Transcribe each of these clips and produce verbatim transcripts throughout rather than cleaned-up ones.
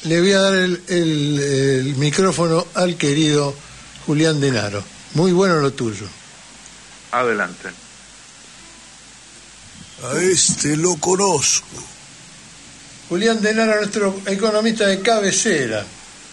le voy a dar el, el, el micrófono al querido Julián Denaro. Muy bueno lo tuyo. Adelante. A este lo conozco. Julián Denaro, nuestro economista de cabecera.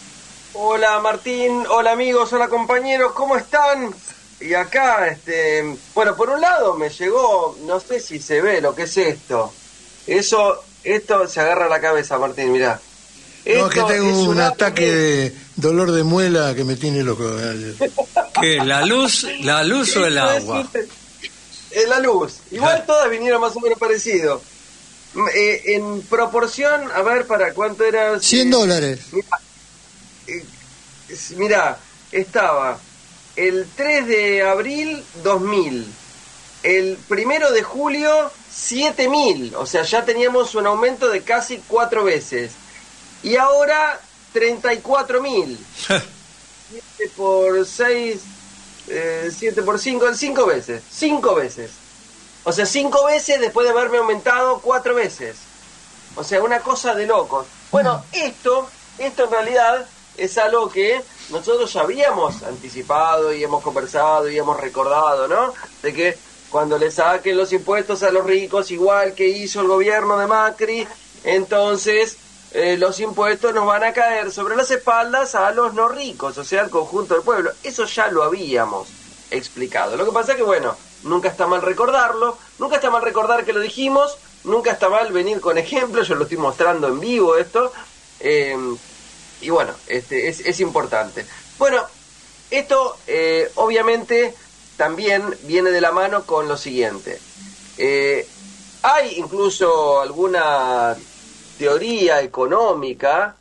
Hola Martín, hola amigos, hola compañeros, ¿cómo están? Y acá, este, bueno, por un lado me llegó, no sé si se ve lo que es esto. Eso, esto se agarra a la cabeza, Martín, mirá. No, es que tengo es un, un ataque que... de dolor de muela que me tiene loco. ¿Qué? ¿La luz, la luz o el agua? Es la luz. Igual todas vinieron más o menos parecido. Eh, en proporción, a ver, ¿para cuánto era? cien dólares. Mirá, eh, mirá, estaba el tres de abril, dos mil. El primero de julio, siete mil. O sea, ya teníamos un aumento de casi cuatro veces. Y ahora, treinta y cuatro mil. siete por seis, eh, siete por cinco, cinco veces. cinco veces. O sea, cinco veces después de haberme aumentado cuatro veces. O sea, una cosa de locos. Bueno, esto, esto en realidad es algo que nosotros ya habíamos anticipado y hemos conversado y hemos recordado, ¿no? De que cuando le saquen los impuestos a los ricos, igual que hizo el gobierno de Macri, entonces eh, los impuestos nos van a caer sobre las espaldas a los no ricos, o sea, al conjunto del pueblo. Eso ya lo habíamos explicado. Lo que pasa es que, bueno, nunca está mal recordarlo, nunca está mal recordar que lo dijimos, nunca está mal venir con ejemplos, yo lo estoy mostrando en vivo esto, eh, y bueno, este es, es importante. Bueno, esto eh, obviamente también viene de la mano con lo siguiente. Eh, hay incluso alguna teoría económica,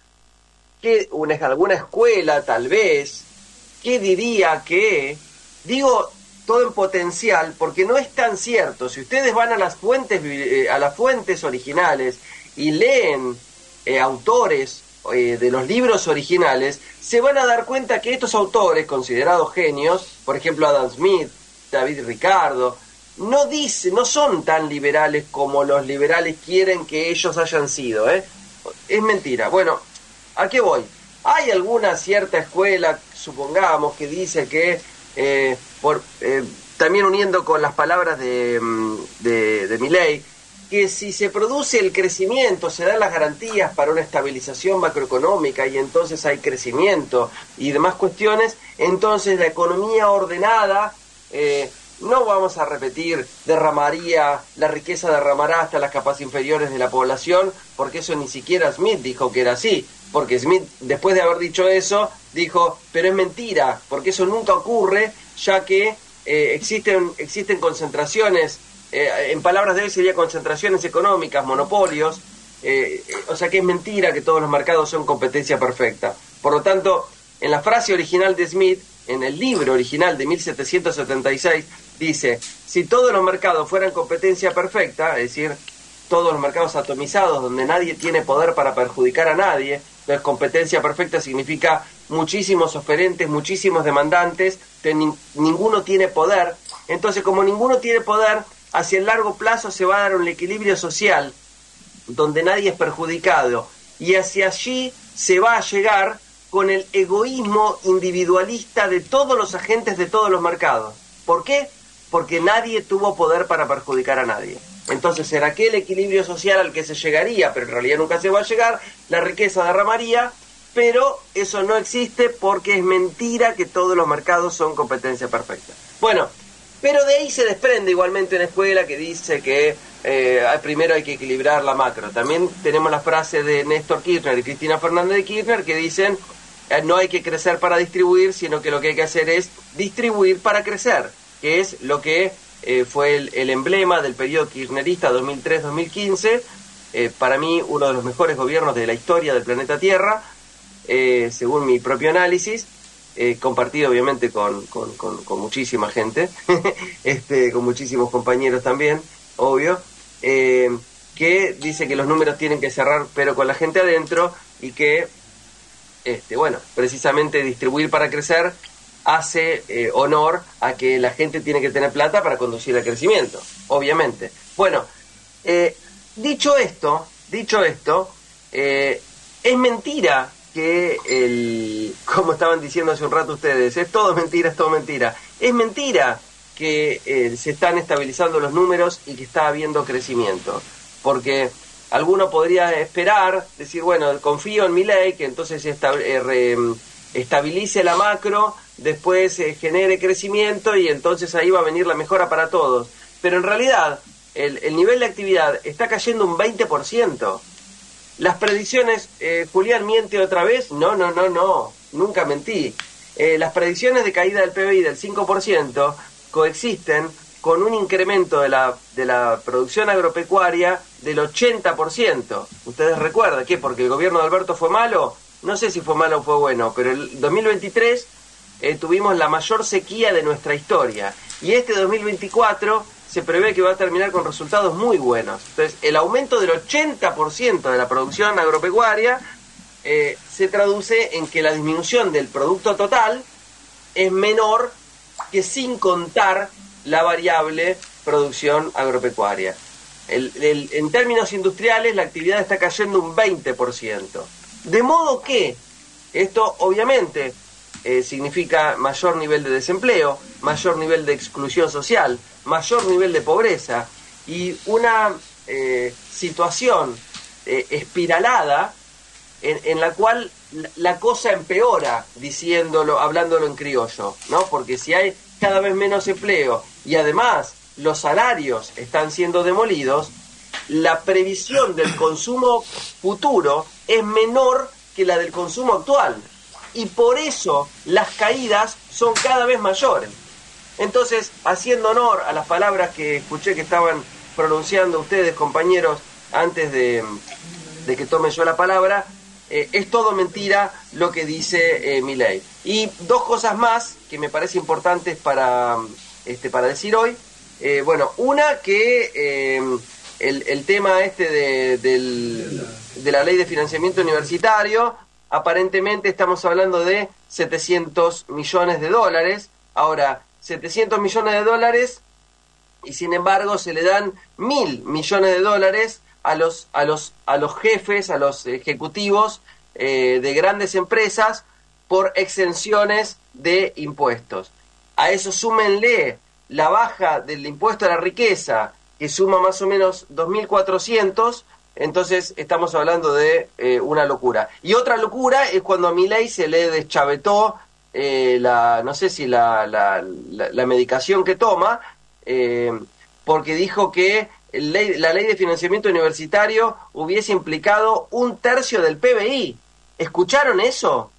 que una, alguna escuela tal vez, que diría que, digo todo en potencial, porque no es tan cierto. Si ustedes van a las fuentes, eh, a las fuentes originales y leen eh, autores eh, de los libros originales, se van a dar cuenta que estos autores, considerados genios, por ejemplo Adam Smith, David Ricardo, no dice, no son tan liberales como los liberales quieren que ellos hayan sido, ¿eh? Es mentira. Bueno, ¿a qué voy? Hay alguna cierta escuela, supongamos, que dice que Eh, por, eh, también uniendo con las palabras de, de, de Milei, que si se produce el crecimiento, se dan las garantías para una estabilización macroeconómica y entonces hay crecimiento y demás cuestiones, entonces la economía ordenada, eh, no vamos a repetir, derramaría, la riqueza derramará hasta las capas inferiores de la población, porque eso ni siquiera Smith dijo que era así. Porque Smith, después de haber dicho eso, dijo, pero es mentira, porque eso nunca ocurre, ya que eh, existen, existen concentraciones, eh, en palabras de él sería concentraciones económicas, monopolios, eh, eh, o sea que es mentira que todos los mercados son competencia perfecta. Por lo tanto, en la frase original de Smith, en el libro original de mil setecientos setenta y seis, dice, si todos los mercados fueran competencia perfecta, es decir, todos los mercados atomizados donde nadie tiene poder para perjudicar a nadie, entonces competencia perfecta significa muchísimos oferentes, muchísimos demandantes, ni, ninguno tiene poder, entonces como ninguno tiene poder, hacia el largo plazo se va a dar un equilibrio social donde nadie es perjudicado y hacia allí se va a llegar con el egoísmo individualista de todos los agentes de todos los mercados. ¿Por qué? Porque nadie tuvo poder para perjudicar a nadie. Entonces será aquel equilibrio social al que se llegaría, pero en realidad nunca se va a llegar, la riqueza derramaría, pero eso no existe porque es mentira que todos los mercados son competencia perfecta. Bueno, pero de ahí se desprende igualmente una escuela que dice que eh, primero hay que equilibrar la macro. También tenemos la frase de Néstor Kirchner y Cristina Fernández de Kirchner que dicen eh, no hay que crecer para distribuir, sino que lo que hay que hacer es distribuir para crecer, que es lo que eh, fue el, el emblema del periodo kirchnerista dos mil tres a dos mil quince, eh, para mí uno de los mejores gobiernos de la historia del planeta Tierra, eh, según mi propio análisis, eh, compartido obviamente con, con, con, con muchísima gente, este, con muchísimos compañeros también, obvio, eh, que dice que los números tienen que cerrar pero con la gente adentro y que, este, bueno, precisamente distribuir para crecer hace eh, honor a que la gente tiene que tener plata para conducir al crecimiento, obviamente. Bueno, eh, dicho esto, dicho esto, eh, es mentira que el, como estaban diciendo hace un rato ustedes, es todo mentira, es todo mentira. Es mentira que eh, se están estabilizando los números y que está habiendo crecimiento. Porque alguno podría esperar, decir, bueno, confío en Milei, que entonces esta, eh, re, estabilice la macro, después eh, genere crecimiento y entonces ahí va a venir la mejora para todos. Pero en realidad el, el nivel de actividad está cayendo un veinte por ciento. Las predicciones, eh, Julián miente otra vez, no, no, no, no, nunca mentí. Eh, las predicciones de caída del P B I del cinco por ciento coexisten con un incremento de la, de la producción agropecuaria del ochenta por ciento. Ustedes recuerdan que porque el gobierno de Alberto fue malo, no sé si fue malo o fue bueno, pero el dos mil veintitrés eh, tuvimos la mayor sequía de nuestra historia. Y este dos mil veinticuatro se prevé que va a terminar con resultados muy buenos. Entonces, el aumento del ochenta por ciento de la producción agropecuaria eh, se traduce en que la disminución del producto total es menor que sin contar la variable producción agropecuaria. El, el, en términos industriales, la actividad está cayendo un veinte por ciento. De modo que esto, obviamente, eh, significa mayor nivel de desempleo, mayor nivel de exclusión social, mayor nivel de pobreza y una eh, situación eh, espiralada en, en la cual la, la cosa empeora, diciéndolo, hablándolo en criollo, ¿no? Porque si hay cada vez menos empleo y además los salarios están siendo demolidos, la previsión del consumo futuro es menor que la del consumo actual y por eso las caídas son cada vez mayores. Entonces, haciendo honor a las palabras que escuché que estaban pronunciando ustedes, compañeros, antes de, de que tome yo la palabra, eh, es todo mentira lo que dice eh, Milei. Y dos cosas más que me parece importantes para, este, para decir hoy. Eh, bueno, una que eh, el, el tema este de, del, de la ley de financiamiento universitario, aparentemente estamos hablando de setecientos millones de dólares. Ahora, setecientos millones de dólares y sin embargo se le dan mil millones de dólares a los a los a los jefes, a los ejecutivos eh, de grandes empresas por exenciones de impuestos. A eso súmenle la baja del impuesto a la riqueza, que suma más o menos dos mil cuatrocientos, entonces estamos hablando de eh, una locura. Y otra locura es cuando a Milei se le deschavetó Eh, la no sé si la, la, la, la medicación que toma, eh, porque dijo que el ley, la ley de financiamiento universitario hubiese implicado un tercio del P B I. ¿Escucharon eso?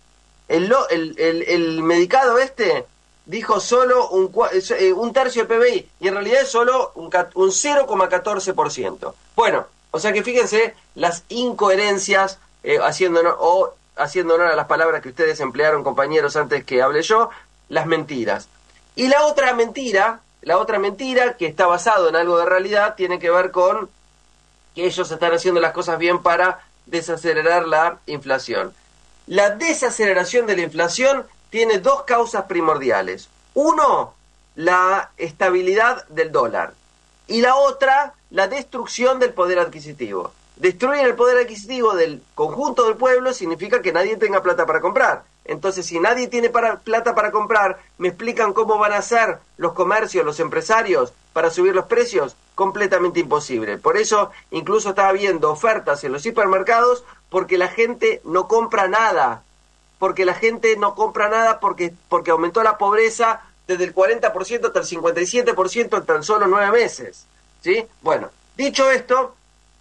El, el, el, el medicado este dijo solo un, un tercio del P B I y en realidad es solo un, un cero coma catorce por ciento. Bueno, o sea que fíjense las incoherencias eh, haciendo o haciendo honor a las palabras que ustedes emplearon, compañeros, antes que hable yo, las mentiras. Y la otra mentira, la otra mentira que está basado en algo de realidad, tiene que ver con que ellos están haciendo las cosas bien para desacelerar la inflación. La desaceleración de la inflación tiene dos causas primordiales. Uno, la estabilidad del dólar. Y la otra, la destrucción del poder adquisitivo. Destruir el poder adquisitivo del conjunto del pueblo significa que nadie tenga plata para comprar. Entonces, si nadie tiene para, plata para comprar, ¿me explican cómo van a hacer los comercios, los empresarios, para subir los precios? Completamente imposible. Por eso, incluso estaba viendo ofertas en los hipermercados porque la gente no compra nada. Porque la gente no compra nada porque, porque aumentó la pobreza desde el cuarenta por ciento hasta el cincuenta y siete por ciento en tan solo nueve meses. ¿Sí? Bueno, dicho esto,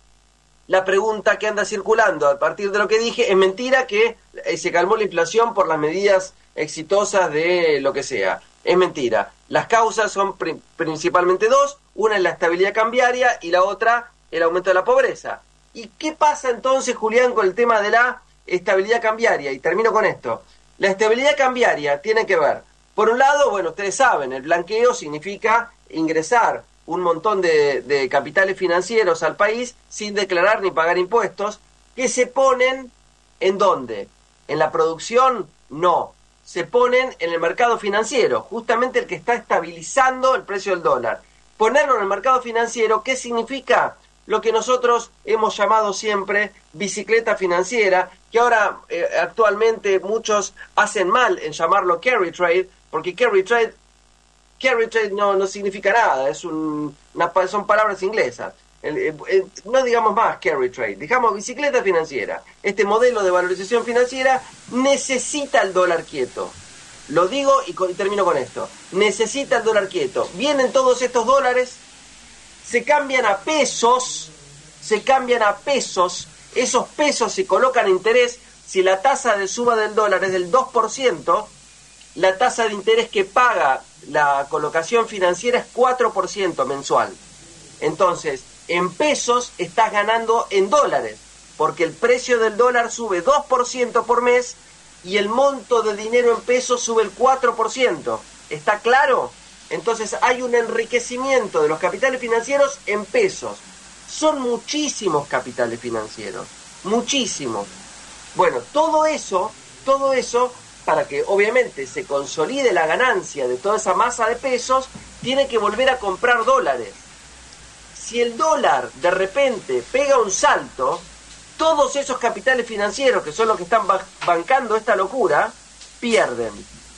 la pregunta que anda circulando a partir de lo que dije, es mentira que eh, se calmó la inflación por las medidas exitosas de lo que sea. Es mentira. Las causas son pri- principalmente dos. Una es la estabilidad cambiaria y la otra el aumento de la pobreza. ¿Y qué pasa entonces, Julián, con el tema de la estabilidad cambiaria? Y termino con esto. La estabilidad cambiaria tiene que ver, por un lado, bueno, ustedes saben, el blanqueo significa ingresar un montón de, de capitales financieros al país sin declarar ni pagar impuestos, que se ponen ¿en dónde? ¿En la producción? No. Se ponen en el mercado financiero, justamente el que está estabilizando el precio del dólar. Ponerlo en el mercado financiero, ¿qué significa? lo que nosotros hemos llamado siempre bicicleta financiera, que ahora eh, actualmente muchos hacen mal en llamarlo carry trade, porque carry trade, carry trade no, no significa nada, es un, una, son palabras inglesas. El, el, el, no digamos más carry trade, digamos bicicleta financiera. Este modelo de valorización financiera necesita el dólar quieto. Lo digo y, con, y termino con esto. Necesita el dólar quieto. Vienen todos estos dólares, se cambian a pesos, se cambian a pesos, esos pesos se colocan a interés. Si la tasa de suba del dólar es del dos por ciento, la tasa de interés que paga la colocación financiera es cuatro por ciento mensual. Entonces, en pesos estás ganando en dólares, porque el precio del dólar sube dos por ciento por mes y el monto de dinero en pesos sube el cuatro por ciento. ¿Está claro? Entonces hay un enriquecimiento de los capitales financieros en pesos. Son muchísimos capitales financieros, muchísimos. Bueno, todo eso, todo eso, para que obviamente se consolide la ganancia de toda esa masa de pesos, tiene que volver a comprar dólares. Si el dólar de repente pega un salto, todos esos capitales financieros, que son los que están bancando esta locura, pierden.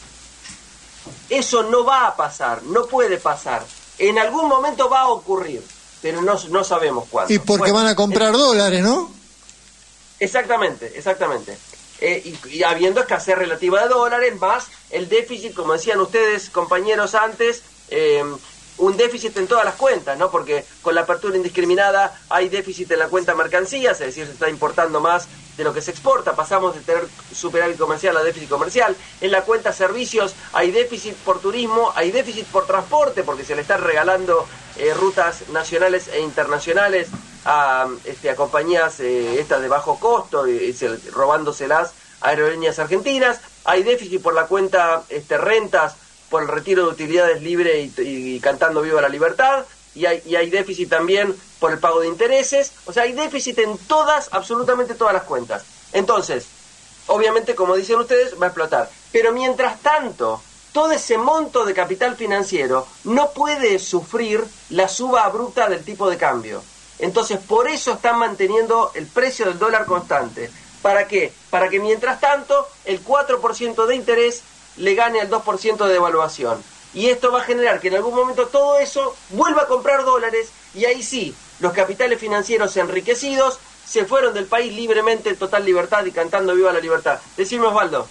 Eso no va a pasar, no puede pasar. En algún momento va a ocurrir, pero no, no sabemos cuándo. Y porque bueno, van a comprar es... dólares, ¿no? Exactamente, exactamente. Eh, y, y habiendo escasez relativa de dólares, más el déficit, como decían ustedes, compañeros, antes, eh, un déficit en todas las cuentas, ¿no? Porque con la apertura indiscriminada hay déficit en la cuenta mercancías, es decir, se está importando más de lo que se exporta, pasamos de tener superávit comercial a déficit comercial. En la cuenta servicios hay déficit por turismo, hay déficit por transporte, porque se le están regalando eh, rutas nacionales e internacionales a, este, a compañías eh, estas de bajo costo, y, y se, robándoselas a aerolíneas argentinas. Hay déficit por la cuenta este, rentas, por el retiro de utilidades libre y, y, y cantando viva la libertad, y hay, y hay déficit también por el pago de intereses. O sea, hay déficit en todas, absolutamente todas las cuentas. Entonces, obviamente, como dicen ustedes, va a explotar. Pero mientras tanto, todo ese monto de capital financiero no puede sufrir la suba abrupta del tipo de cambio. Entonces, por eso están manteniendo el precio del dólar constante. ¿Para qué? Para que mientras tanto, el cuatro por ciento de interés le gane al dos por ciento de devaluación. Y esto va a generar que en algún momento todo eso vuelva a comprar dólares, y ahí sí, los capitales financieros enriquecidos se fueron del país libremente, en total libertad y cantando viva la libertad. Decime, Osvaldo.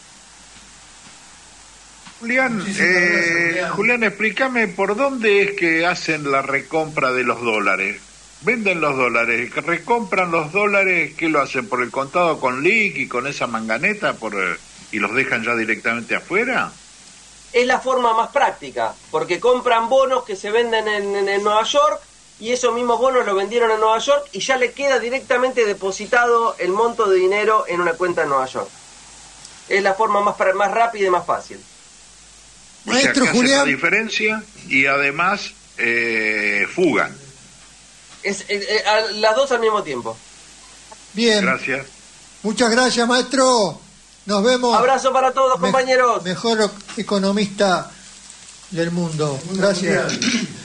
Julián, eh, Julián, explícame por dónde es que hacen la recompra de los dólares. Venden los dólares, recompran los dólares, ¿qué lo hacen? ¿Por el contado con L I C y con esa manganeta por y los dejan ya directamente afuera? Es la forma más práctica, porque compran bonos que se venden en, en, en Nueva York, y esos mismos bonos los vendieron en Nueva York y ya le queda directamente depositado el monto de dinero en una cuenta en Nueva York. Es la forma más, más rápida y más fácil. Maestro o sea, que Julián. hacen la diferencia y además eh, fugan. Es, eh, eh, a, las dos al mismo tiempo. Bien. Gracias. Muchas gracias, maestro. Nos vemos. Abrazo para todos, Me- compañeros. Mejor economista del mundo. Gracias.